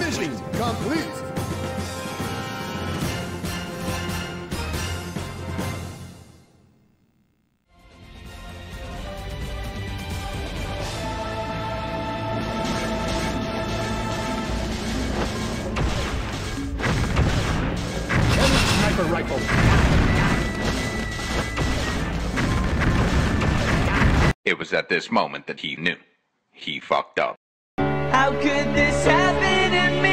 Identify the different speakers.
Speaker 1: Mission complete.
Speaker 2: Sniper rifle.
Speaker 3: It was at this moment that he knew. He fucked up.
Speaker 4: How could this happen to me?